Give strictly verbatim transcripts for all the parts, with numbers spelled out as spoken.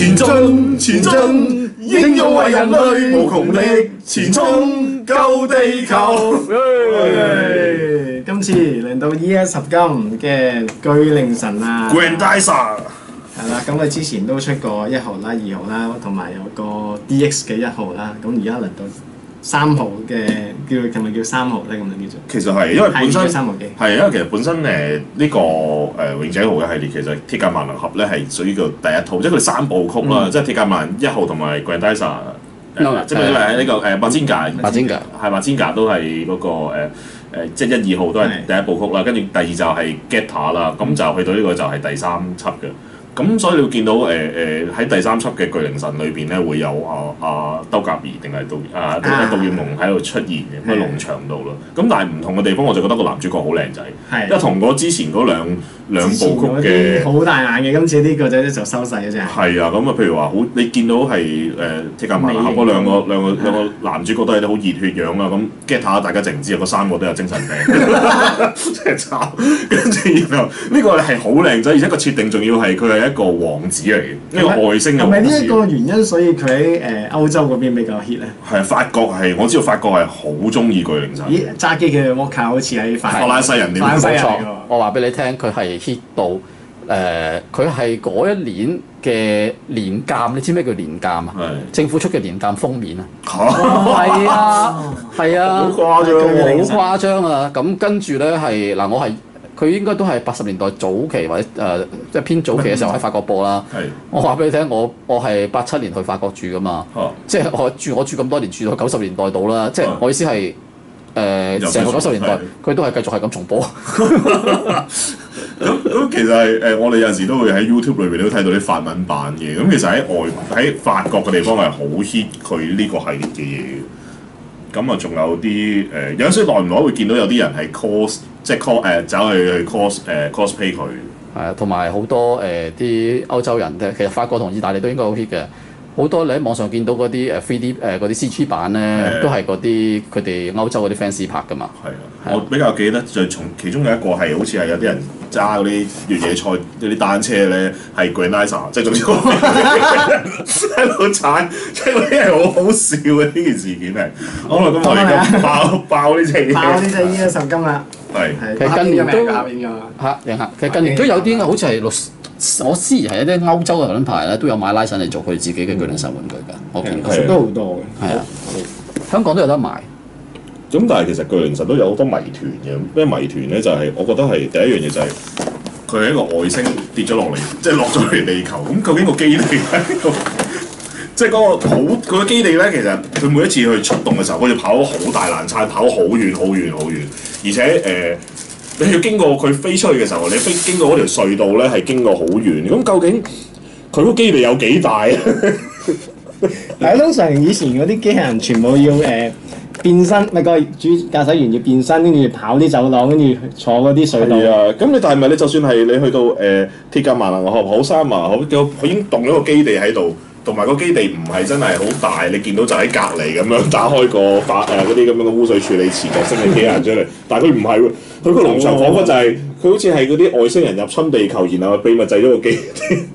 前進前進，英勇為人類無窮力，前衝救地球。 今次嚟到 E S 合金嘅巨靈神啊 Grandizer 係啦，咁佢之前都出過一號啦、二號啦，同埋有個 D X 嘅一號啦，咁而家嚟到三號嘅叫係咪叫三號咧？咁樣叫做。 其實係因為本身三號機係因為其實本身誒呢個誒勇者號嘅系列其實鐵甲萬能俠咧係屬於叫第一套，即係佢三部曲啦，即係鐵甲萬一號同埋 Grandizer。即係佢喺呢個誒八千架， 八千架係八千架都係嗰個誒誒，即係一二號都係第一部曲啦。跟住第二就係 Getter 啦，咁就去到呢個就係第三輯嘅。咁所以你會見到誒誒喺第三輯嘅巨靈神裏邊咧，會有啊啊兜甲兒定係杜啊杜月夢喺度出現嘅，喺農場度咯。咁但係唔同嘅地方，我就覺得個男主角好靚仔，因為同嗰之前嗰兩兩部曲嘅好大眼嘅，今次呢個仔咧就收細嘅啫。 係啊，咁啊，譬如話好，你見到係誒鐵甲萬能俠嗰兩個兩個兩個男主角都係啲好熱血樣啊，咁 get 下大家淨唔知啊，嗰三個都有精神病，真係慘。跟住然後呢個係好靚仔，而且個設定仲要係佢係一個王子嚟嘅，一個外星嘅王子。係咪呢一個原因，所以佢喺誒歐洲嗰邊比較 hit 咧？ 係啊，法國係我知道法國係好中意巨靈神。 咦，揸機嘅 Walker 好似喺法法蘭西人點？ 冇錯，我話俾你聽，佢係 hit 到誒，佢係嗰一年嘅年鑑，你知咩叫年鑑啊？政府出嘅年鑑封面啊！係啊，係啊， 好誇張喎！ 好誇張啊！咁跟住咧係嗱，我係。佢應該都係八十年代早期或者誒、呃，即係偏早期嘅時候喺法國播啦。 係。 我話俾你聽，我我係八七年去法國住噶嘛。 啊、 即係我住我住咁多年，住到九十年代到啦。即係我意思係誒，成、呃、個九十年代佢都係繼續係咁重播。 咁咁其實係誒，我哋有陣時都會喺 YouTube 裏邊都睇到啲法文版嘅。咁其實喺外喺法國嘅地方係好 hit 佢呢個系列嘅嘢。咁啊，仲有啲誒、呃，有陣時耐唔耐會見到有啲人係 cos，即係 cos 誒走去去 cos 誒、呃、cosplay 佢。 係啊，同埋好多誒啲、呃、歐洲人咧，其實法國同意大利都應該好 hit 嘅。好多你喺網上見到嗰啲誒 three D 誒嗰啲 C G 版咧，的都係嗰啲佢哋歐洲嗰啲 fans 拍噶嘛。係啊，我比較記得就從其中有一個係好似係有啲人揸嗰啲越野賽嗰啲單車咧，係 Grandizer， 即係總之喺度踩，即係嗰啲係好好笑嘅呢件事件係。好啦，咁我哋咁爆爆呢隻爆呢隻 E S 十金啦。 係， 其實近年都嚇贏下，其實近年都有啲好似係六。我知係一啲歐洲嘅輪牌咧，都有買拉神嚟做佢自己嘅巨靈神玩具㗎。我見過都好多嘅。 係啊，香港都有得賣。 咁但係其實巨靈神都有好多謎團嘅。咩謎團咧？就係、是、我覺得係第一樣嘢就係佢係一個外星跌咗落嚟，即係落咗嚟地球。咁究竟個基地喺度？即係嗰個好佢個基地咧，其實佢每一次去出動嘅時候，佢要跑好大爛差，跑好遠、好遠、好遠，而且誒。呃你要經過佢飛出去嘅時候，你飛經過嗰條隧道咧，係經過好遠。咁究竟佢個基地有幾大啊？ 係通常以前嗰啲機械人全部要誒、呃、變身，咪個主駕駛員要變身，跟住跑啲走廊，跟住坐嗰啲隧道。 係啊，咁你但係咪你就算係你去到誒、呃、鐵甲萬能俠好三啊，好佢已經動咗個基地喺度。同埋個基地唔係真係好大，你見到就喺隔離咁樣打開個發誒嗰啲咁樣嘅污水處理池，就升起機械出嚟。但係佢唔係喎，佢個農場彷彿就係、是、佢好似係嗰啲外星人入侵地球，然後秘密製咗個機。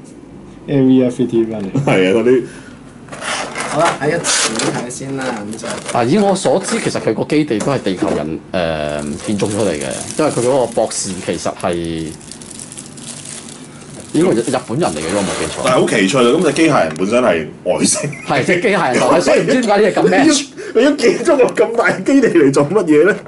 A V F T 翻嚟。 係啊，嗰啲。 好啦，喺一前睇先啦，咁就。 啊，以我所知，其實佢個基地都係地球人誒、呃、建築出嚟嘅，因為佢嗰個博士其實係。應該日本人嚟嘅，如果冇記錯。但係好奇趣啊！咁隻機械人本身係外星。係隻機械人嚟，所以唔知點解呢嘢咁 match。 你要建築個咁大基地嚟做乜嘢咧？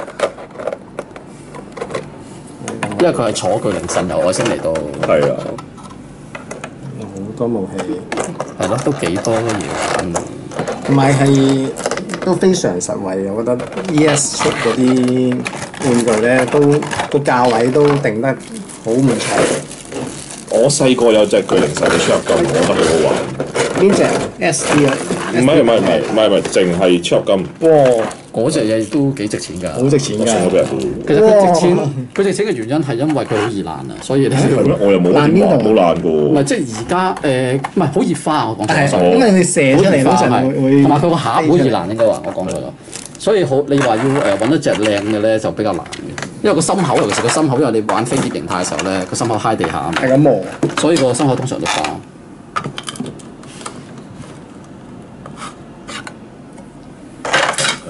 因為佢係坐巨靈神由外星嚟到。 係啊。 有好多武器。 係咯，都幾多嘢玩。 同埋係都非常實惠，我覺得 E S 出嗰啲玩具咧，都個價位都定得好唔錯。 我細個有隻巨靈神嘅超合金，我覺得好好玩。 邊隻 S D 啊？ 唔係唔係唔係唔係唔係，淨係超合金。 哇！ 嗰隻嘢都幾值錢㗎。 好值錢㗎。 送咗俾人。 其實佢值錢，佢值錢嘅原因係因為佢好易爛啊，所以你係咩？我又冇點話冇爛過。 唔係即係而家誒，唔係好熱花我講錯。 因為你射出嚟嗰陣會同埋佢個盒好易爛應該話，我講錯咗。所以好，你話要誒揾一隻靚嘅咧，就比較難嘅。因為個心口，尤其是個心口，因為你玩飛碟形態嘅時候咧，個心口揩地下， 係咁磨， 所以個心口通常都花。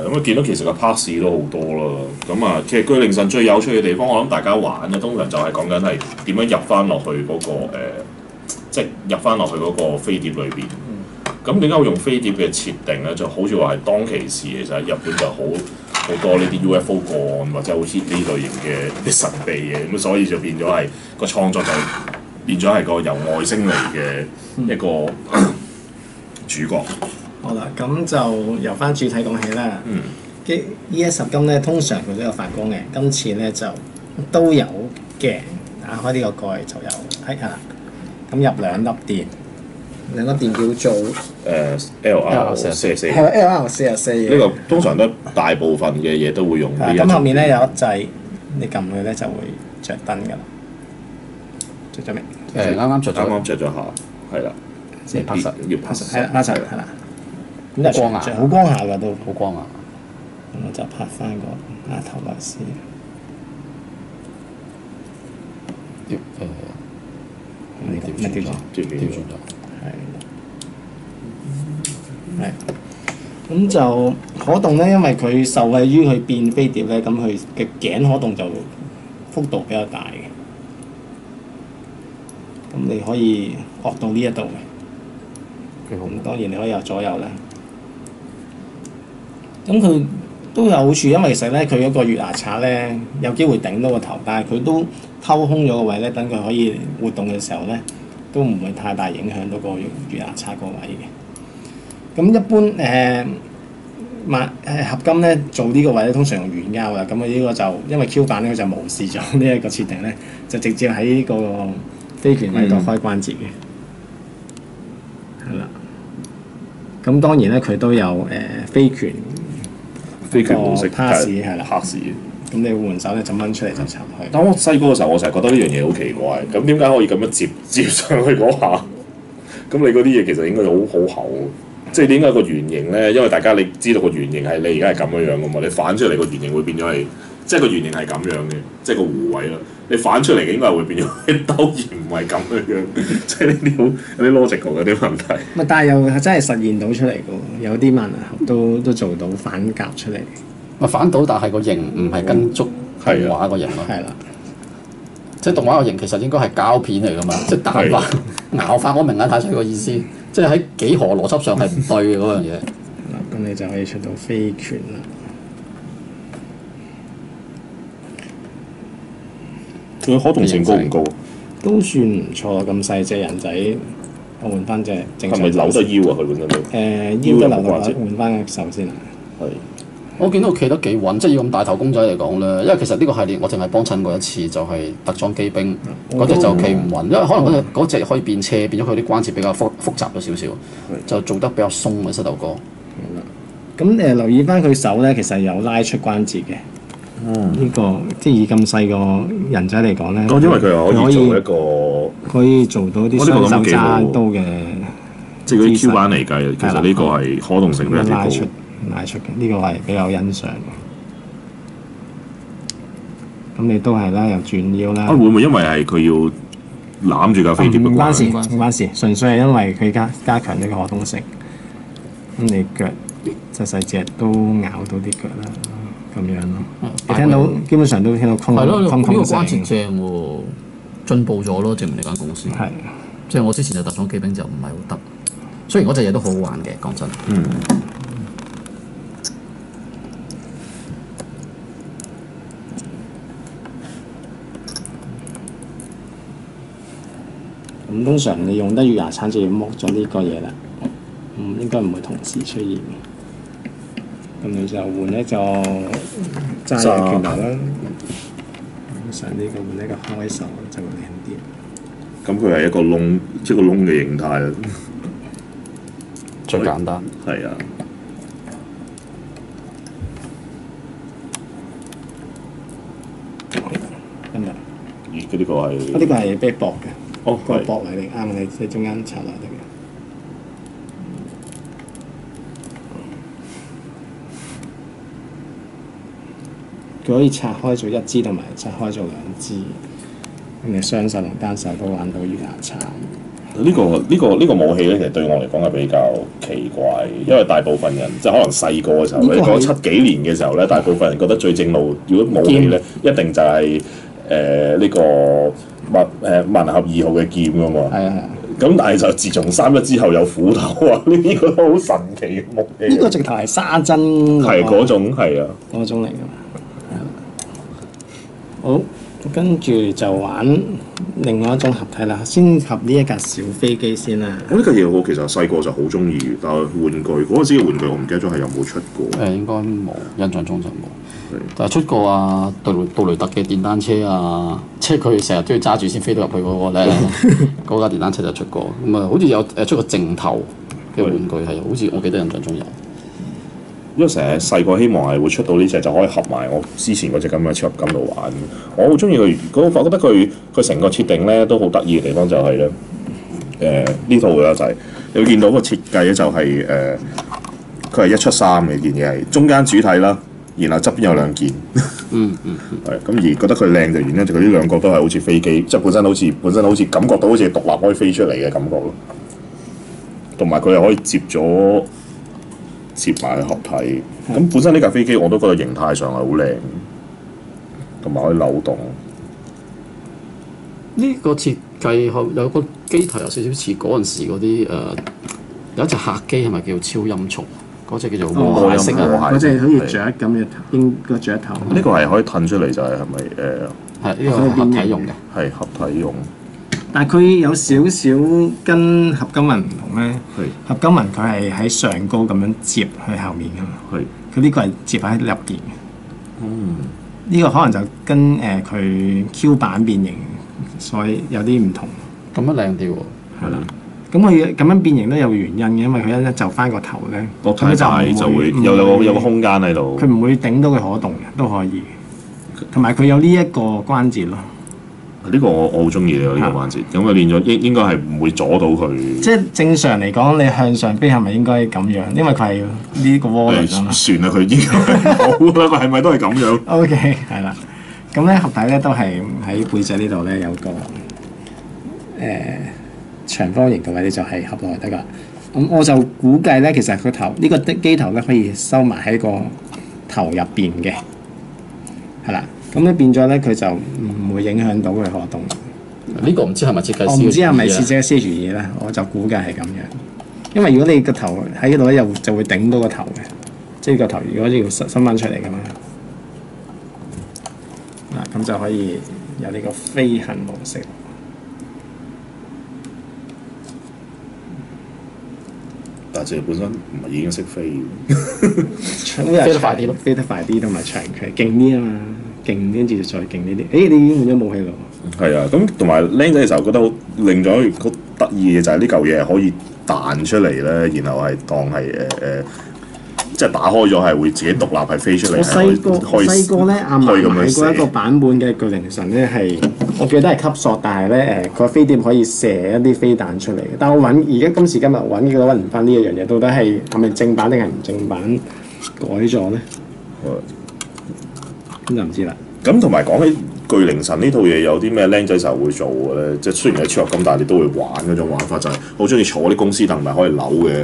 咁啊見到其實個 pass 都好多啦。咁啊，其實巨靈神最有趣嘅地方，我諗大家玩咧，通常就係講緊係點樣入翻落去嗰、個、呃、即係入翻落去嗰個飛碟裏邊。咁點解會用飛碟嘅設定咧？就好似話係當其時其實日本就好好多呢啲 U F O 個案或者好 hit 呢類型嘅神秘嘢，咁所以就變咗係個創作就變咗係個由外星嚟嘅一個、嗯、主角。 好啦，咁就由翻主體講起啦。嗯。嘅 E S 十金咧，通常佢都有發光嘅，今次咧就都有嘅。打開呢個蓋就有，係啦。咁入兩粒電。兩粒電叫做誒 L R 四十四， 係 L R 四十四嘅。 呢個通常都大部分嘅嘢都會用呢一種。 咁後面咧有一掣，你撳佢咧就會着燈㗎啦。着咗未？ 誒啱啱着咗， 啱啱着咗下，係啦。 即係拍實， 要拍實。 係啦，拍實係啦。咁就光牙， 好光下㗎都。 好光牙。 咁我就拍翻個額頭落先。 調誒， 呢個咩調轉？ 調轉咗。 係，係，咁就可動咧，因為佢受惠於佢變飛碟咧，咁佢嘅頸可動就幅度比較大嘅。咁你可以惡到呢一度嘅，咁當然你可以有左右啦。咁佢都有好處，因為其實咧佢嗰個月牙刷咧有機會頂到個頭，但係佢都偷空咗個位咧，等佢可以活動嘅時候咧。都唔會太大影響到個月牙刷個位嘅。咁一般誒萬誒合金咧做呢個位咧，通常用軟膠㗎。咁啊呢個就因為 Q 版咧，佢就無視咗呢一個設定咧，就直接喺個飛拳位度開關節嘅。係啦、嗯。咁當然咧，佢都有誒、呃、飛拳飛拳模式 pass 係啦 pass。 咁你換手咧就掹出嚟就插去。 但我細個嘅時候，我成日覺得呢樣嘢好奇怪。咁點解可以咁樣接接上去嗰下？咁你嗰啲嘢其實應該好好厚，即係點解個圓形咧？因為大家你知道個圓形係你而家係咁樣樣噶嘛，你反出嚟個圓形會變咗係，即係個圓形係咁樣嘅，即係個弧位啦。你反出嚟嘅應該係會變咗一兜，而唔係咁樣樣。即係呢啲好有啲 logical 嘅啲問題。 咪但係又真係實現到出嚟嘅喎，有啲萬能俠都都做到反夾出嚟。 咪反到，但係個形唔係跟足動畫個形咯。 係啦， 即係動畫個形其實應該係膠片嚟噶嘛，即係彈翻咬翻。我明啊，太細個意思，即係喺幾何邏輯上係唔對嘅嗰樣嘢。 嗱，咁你就可以出到飛拳啦。 佢可動性高唔高？ 都算唔錯，咁細隻人仔，我換翻隻正常。 係咪扭得腰啊？佢本身都誒腰都扭得，換翻個手先啊。 係。我見到企得幾穩，即係要咁大頭公仔嚟講咧，因為其實呢個系列我淨係幫襯過一次，就係、是、特裝機兵嗰隻、嗯、就企唔穩，因為可能嗰隻嗰隻可以變車，變咗佢啲關節比較複複雜咗少少，的就做得比較鬆嘅膝頭哥。 咁誒、呃、留意翻佢手咧，其實有拉出關節嘅。呢、嗯這個即係以咁細個人仔嚟講咧， 哦，因為佢又可以做一個可以做到啲雙手揸刀嘅， 即係嗰啲 Q 版嚟計，其實呢個係可動性比較高。 拉出嘅呢、這個係比較欣賞嘅。咁你都係啦，又轉腰啦。 啊，會唔會因為係佢要攬住架飛碟？ 唔關事，唔關事，純粹係因為佢加加強呢個可動性。咁你腳細細隻都咬到啲腳啦，咁樣咯。嗯、你聽到基本上都聽到空空空聲。 呢個關節正喎，進步咗咯，證明你間公司。係的，即係我之前就特種機兵就唔係好得，雖然嗰隻嘢都好好玩嘅，講真。嗯。 咁通常你用得月牙刷就要剝咗呢個嘢啦，咁應該唔會同時出現嘅。咁你就換一個揸嘅拳頭啦，上呢個換一個開手就會靚啲。 咁佢係一個窿，一個窿嘅形態啦。 最簡單。 係啊。 今日。 咦？佢呢個係？ 呢個係俾薄嘅。 哦， 個薄嚟，你啱你喺中間插落得嘅。佢可以拆開做一支同埋拆開做兩支，咁你雙手同單手都玩到月牙刷。 呢、個呢、個呢、個武器咧，其實對我嚟講係比較奇怪，因為大部分人即係可能細個嘅時候，你講七幾年嘅時候咧，大部分人覺得最正路，如果武器咧，一定就係誒呢個萬誒萬能俠二號嘅劍㗎嘛。係啊係啊。咁但係就自從三一之後有斧頭啊，呢啲個都好神奇嘅武器。 呢個直頭係沙針。 係嗰種係啊。嗰種嚟㗎。好。跟住就玩另外一種合體啦，先合呢一架小飛機先啦。 我呢架嘢我其實細個就好中意，但係玩具嗰陣時嘅玩具我唔記得咗係有冇出過。誒應該冇，印象中就冇。但係出過啊，杜杜雷特嘅電單車啊，即係佢成日都要揸住先飛到入去嗰個咧，嗰架電單車就出過。咁啊，好似有誒出過正頭嘅玩具係，好似我記得印象中有。因為成日細個希望係會出到呢隻就可以合埋我之前嗰隻咁嘅超合金度玩。我好中意佢，嗰我覺得佢佢成個設定咧都好得意嘅地方就係、是、咧，誒呢套嘅就係、是、你會見到個設計咧就係、是、誒，佢、呃、係一出三嘅件嘢係中間主體啦，然後側邊有兩件。嗯嗯。係咁而覺得佢靚就原因就佢呢兩個都係好似飛機，即係本身好似本身好似感覺到好似獨立可以飛出嚟嘅感覺咯。同埋佢又可以接咗。接埋合體，咁本身呢架飛機我都覺得形態上係好靚，同埋可以扭動。呢個設計有個機頭有少少似嗰陣時嗰啲誒，有一隻客機係咪叫超音速？嗰隻叫做和諧式啊， 嗰隻好似雀咁嘅鷹個雀頭。 呢個係可以褪出嚟就係係咪誒？係呢個合體用嘅，係合體用。 但係佢有少少跟合金紋唔同咧，合金紋佢係喺上高咁樣接去後面噶嘛，佢呢個係接喺入邊嘅。嗯，呢個可能就跟誒佢 Q 版變形，所以有啲唔同。 咁樣靚啲喎， 係啦。咁佢咁樣變形都有原因嘅，因為佢一就翻個頭咧， 個太大就會有有個有個空間喺度。 佢唔會頂到佢可動嘅，都可以。同埋佢有呢一個關節咯。 呢個我我好中意呢個關節，咁啊練咗應應該係唔會阻到佢。 即係正常嚟講，你向上飛係咪應該咁樣？因為佢係呢個渦輪啊嘛。算啦，佢應該好啦，佢係咪都係咁樣 ？OK， 係啦。咁咧合體咧都係喺背脊呢度咧有個誒、呃、長方形嘅位咧就係合落去得㗎。咁我就估計咧，其實個頭呢、呢個機頭咧可以收埋喺個頭入邊嘅，係啦。咁咧變咗咧，佢就唔會影響到佢可動。 呢個唔知係咪設計師？ 我唔知係咪設計師嘅嘢咧，我就估計係咁樣。因為如果你個頭喺度咧，又就會頂到個頭嘅，即係個頭如果要伸伸翻出嚟咁樣。嗱，咁就可以有呢個飛行模式。 但係本身唔係已經識飛， 飛得快啲咯，飛得快啲同埋長佢勁啲啊嘛。勁跟住再勁呢啲，誒你已經換咗武器咯。係啊，咁同埋僆仔嘅時候覺得好令咗好得意嘅就係呢嚿嘢係可以彈出嚟咧，然後係當係誒誒，即係打開咗係會自己獨立係飛出嚟。我細個我細個咧，阿嫲買過一個版本嘅巨靈神咧，係我記得係吸索，但係咧誒個飛碟可以射一啲飛彈出嚟。但我揾而家今時今日揾嘅揾唔翻呢一樣嘢，到底係係咪正版定係唔正版改咗咧？咁就唔知啦。咁同埋講起巨靈神呢套嘢，有啲咩僆仔時候會做嘅咧？即係雖然係超合金，但係你都會玩嗰種玩法，就係好中意坐啲公司凳，咪可以扭嘅。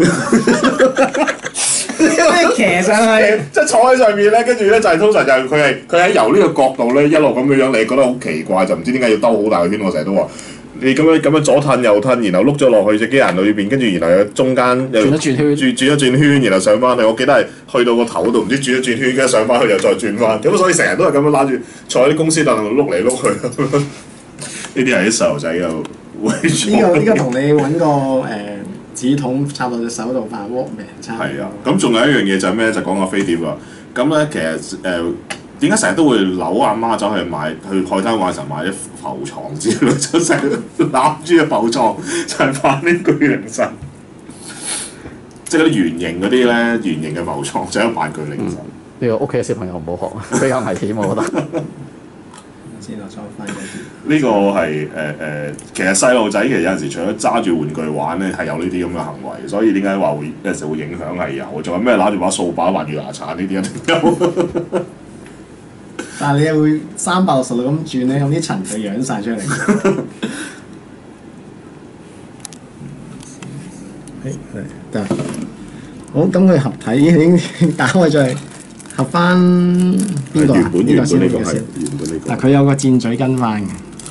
騎上去，即係坐喺上面咧，跟住咧就係通常就係佢係佢喺由呢個角度咧一路咁嘅樣，你覺得好奇怪，就唔知點解要兜好大個圈。我成日都話。你咁樣咁樣左褪右褪，然後碌咗落去隻機人裏邊，跟住然後有中間又轉一轉圈，轉轉一轉圈，然後上翻去。我記得係去到個頭度，唔知轉一轉圈，跟住上翻去又再轉翻。咁所以成日都係咁樣拉住坐喺啲公司凳度碌嚟碌去。呢啲係啲細路仔又會做。呢、呢個呢、呢個同你揾個誒、呃、紙筒插落隻手度扮 Walkman 差唔多。係啊，咁仲有一樣嘢就係咩？就講個飛碟啊。咁咧其實誒。呃點解成日都會扭阿媽走去買去海灘玩嘅時候買啲浮床之類，就成日攬住個浮床就係扮啲巨靈神，即係嗰啲圓形嗰啲咧，圓形嘅浮床就係扮巨靈神。呢、 嗯呢個屋企嘅小朋友唔好學，比較危險我覺得。 先落裝翻嗰啲。 呢個係誒誒，其實細路仔其實有陣時除咗揸住玩具玩咧，係有呢啲咁嘅行為，所以點解話會有陣時會影響係有？仲有咩攬住把掃把畫住牙刷呢啲一定有。 但係你又會三百六十度咁轉咧，咁啲塵就揚晒出嚟。 係係得。好，咁佢合體已經打開咗嚟，合翻邊個啊？ 原本原本呢個係先原本呢個。 嗱，佢有個箭嘴跟翻嘅。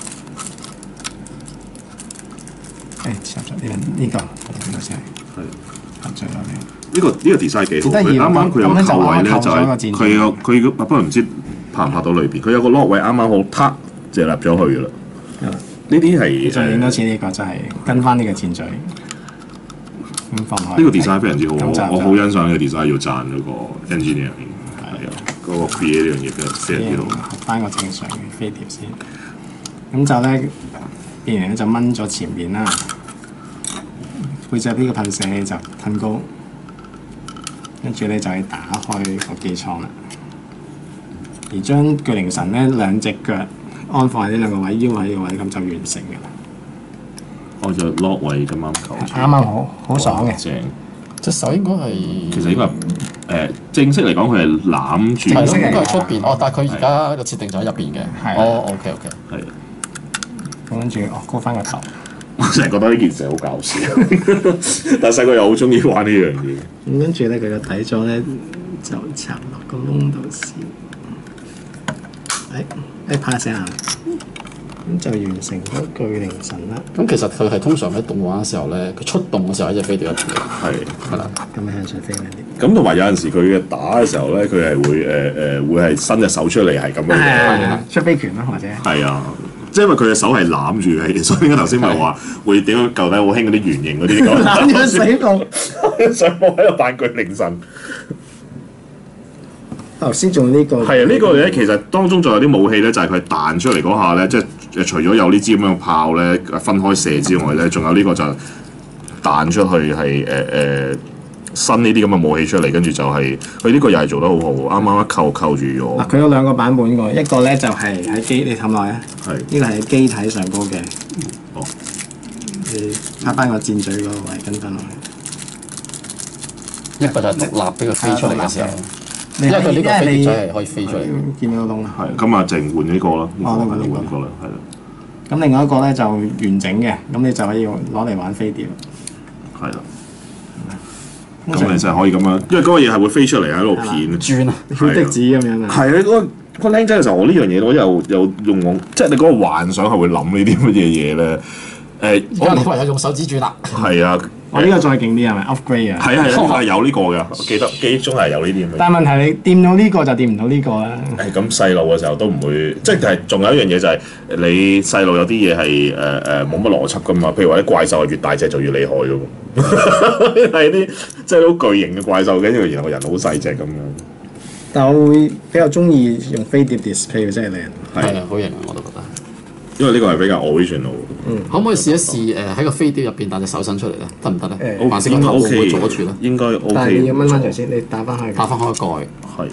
誒，插咗呢個呢個呢個先係合咗落嚟。 呢個呢個 design 幾好， 得意佢啱啱佢有個扣位咧，就係咁樣就啱啱扣咗個佢有佢不過唔知拍唔拍到裏邊，佢有個 lock 位啱啱好撻就入咗去噶啦。 係啦， 呢啲係再影多次呢個就係跟翻呢個箭嘴。咁放開。 呢個 design 非常之好， 咁就我我好欣賞呢個 design，要讚嗰個 engineer。係啊，嗰個 create 呢樣嘢非常之好。 合翻個正常嘅飛碟先。咁就咧，變完咧就掹咗前面啦，背脊呢個噴射器就噴高，跟住咧就係打開個機艙啦。而將巨靈神咧兩隻腳安放喺呢兩個位，腰喺呢個位，咁就完成嘅啦。 我就 lock 位咁啱球， 啱啱好，好爽嘅。 正。 隻手應該係其實應該係誒正式嚟講，佢係攬住。 係咯， 正式嚟應該係出邊。哦，但係佢而家個設定就喺入邊嘅。 係哦，OK OK。 係。 咁跟住哦，高翻個頭。 我成日覺得呢件事好搞笑，但係細個又好中意玩呢樣嘢。 咁跟住咧，佢個底座咧就插落個窿度先。誒誒，拍聲啊！咁就完成咗巨靈神啦。 咁其實佢係通常喺動畫嘅時候咧，佢出動嘅時候喺隻飛碟入邊嘅。 係係啦。 咁咪向上飛兩啲。 咁同埋有陣時佢嘅打嘅時候咧，佢係會誒誒、呃、會係伸隻手出嚟係咁樣嘅。 係出飛拳啦，或者。 係啊，即係因為佢嘅手係攬住嘅，所以點解頭先咪話會點樣舊底好興嗰啲圓形嗰啲咁。 攬住死部。 上網喺度扮巨靈神。 頭先仲呢個。 係啊，呢個咧其實當中仲有啲武器咧，就係佢彈出嚟嗰下咧，即係除咗有呢支咁樣嘅炮咧分開射之外咧，仲有呢個就彈出去係誒誒伸呢啲咁嘅武器出嚟，跟住就係佢呢個又係做得好好，啱啱一扣扣住咗。 嗱，佢有兩個版本㗎，一個咧就係喺機，你氹落去啊。 係。 呢個係機體上高嘅。 哦。 你拍翻個箭嘴嗰個位跟翻落去。 一個就係獨立俾佢飛出嚟嘅時候。 因因為佢呢個飛碟你仔係可以飛出嚟嘅。 見到個窿啦。 係，咁啊，淨換呢個啦， 哦呢個呢個換個啦，係啦。 咁另外一個咧就完整嘅，咁你就可以攞嚟玩飛碟。 係啦。咁你就係可以咁樣，因為嗰個嘢係會飛出嚟喺度片轉啊， 小的子咁樣啊。 係啊，嗰個個僆仔嘅時候，我呢樣嘢我又又用我，即係你嗰個幻想係會諗呢啲乜嘢嘢咧？誒， 而家你唯有用手指轉啦。 係啊。 我呢個再勁啲係咪 upgrade 啊？ 係啊係啊，係有呢個嘅，我記得記憶中係有呢啲咁嘅。 但係問題你掂到呢個就掂唔到呢個啦。 誒咁細路嘅時候都唔會，即係仲有一樣嘢就係你細路有啲嘢係誒誒冇乜邏輯噶嘛，譬如話啲怪獸係越大隻就越厲害噶喎，係啲即係好巨型嘅怪獸，跟住然後個人好細隻咁樣。 但我會比較中意用飛碟 display 真係靚。 係啊，好型啊，我都覺得。 因為呢個係比較 original。 嗯。 可唔可以試一試誒喺個飛碟入邊彈隻手伸出嚟咧？得唔得咧？ 誒還是個頭會唔會阻住咧？ 應該 OK。 但係你要掹翻條先，你打翻開。 打翻開蓋。 係。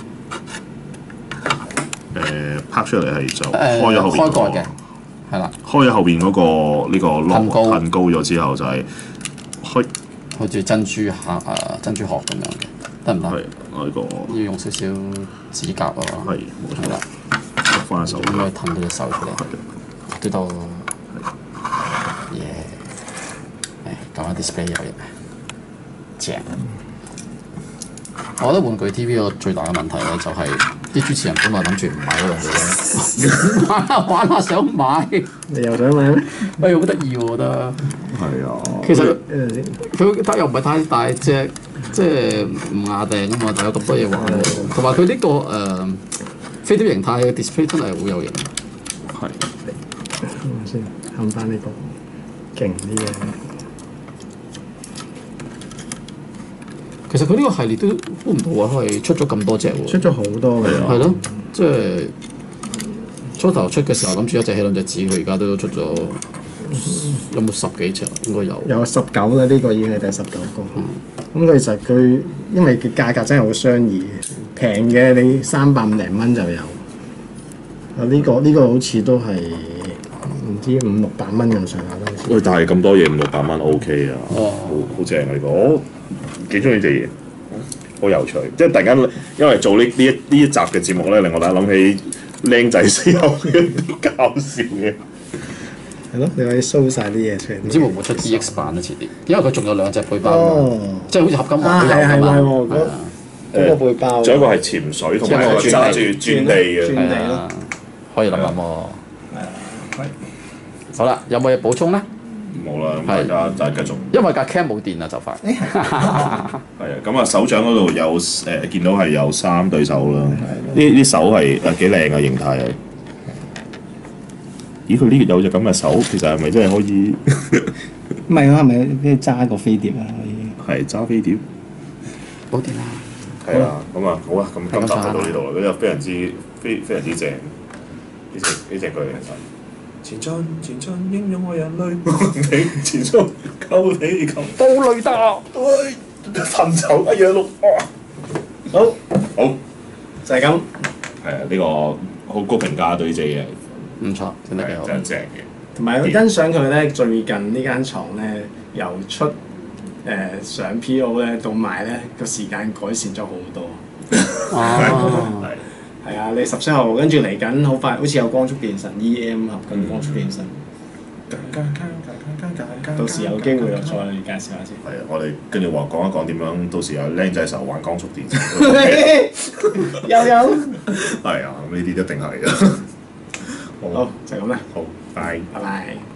誒拍出嚟係就誒開咗後邊。 開蓋嘅。係啦。 開咗後邊嗰個呢個噴高噴高咗之後就係開。 好似珍珠殼誒珍珠殼咁樣嘅，得唔得？ 係呢個。 要用少少指甲啊。 係冇錯。 係啦。 翻手。 應該褪到隻手出嚟。對到。耶！誒，講下 display 有嘢，正。我覺得玩具 T V 個最大嘅問題咧，就係啲主持人本來諗住唔買嗰樣嘢，玩下玩下想買。 你又想買咩？ 哎，好得意喎！我覺得。 係啊。 其實誒， 佢得又唔係太大隻，即係唔牙定啊嘛，但有咁多嘢玩。同埋佢呢個誒飛碟形態嘅 display 真係好有型。 係。 睇下先，冚翻呢個勁啲嘅。 其實佢呢個系列都估唔到啊，係出咗咁多隻喎。 出咗好多嘅。 係咯，即係初頭出嘅時候諗住一隻起兩隻紙，佢而家都出咗有冇十幾隻？應該有。 有十九啦，呢個已經係第十九個。咁其實佢因為佢價格真係好相宜，平嘅你三百五零蚊就有。啊，呢個呢個好似都係唔知五六百蚊咁上下都好似。 喂，但係咁多嘢五六百蚊 OK 啊， 哦好好正啊呢個，我幾中意隻嘢，好有趣。即係突然間，因為做呢呢一呢一集嘅節目咧，令我大家諗起僆仔時候嘅啲搞笑嘅。 係咯，你可以 show 晒啲嘢出嚟。 唔知會唔會出 D X 版咧？遲啲，因為佢仲有兩隻背包㗎嘛哦， 即係好似合金環啊都有㗎係係係喎嘛。 嗰係啊嗰個背包。 仲有一個係潛水同埋一個揸住轉地嘅。 轉地咯係啊，可以諗諗喎。 係啊，係好啦，有冇嘢補充咧？ 冇啦，咁大家就係繼續。 因為架 cam 冇電啦，就快。 誒係係啊，咁啊手掌嗰度有誒、呃、見到係有三對手啦。呢啲手係誒幾靚嘅形態係。咦？佢呢個有隻咁嘅手，其實係咪真係可以？ 唔係啊，係咪跟住揸個飛碟啊？可以。 係揸飛碟。 冇電啦。 係啊，咁啊好啊，咁今集就係咁到呢度啦。嗰隻非常之非非常之正，呢隻呢隻句其實。前進前進，英勇愛人類，你前衝救地球， 布雷達， 喂，尋仇一樣六， 好， 好， 就係咁。 係啊，呢個好高評價對呢隻嘢， 唔錯，整得幾好。 真係正嘅。 同埋欣賞佢咧，最近呢間廠咧由出誒、呃、上 P O 咧到賣咧個時間改善咗好多。 哦， 係係啊，你十七號跟住嚟緊好快，好似有光速電神 E M 合緊光速電神，到時有機會又再介紹下先。 係啊，我哋跟住話講一講點樣，到時有僆仔時候玩光速電視。 又有。 係啊，呢啲一定係嘅。 好，就係咁啦。 好，拜。 拜拜。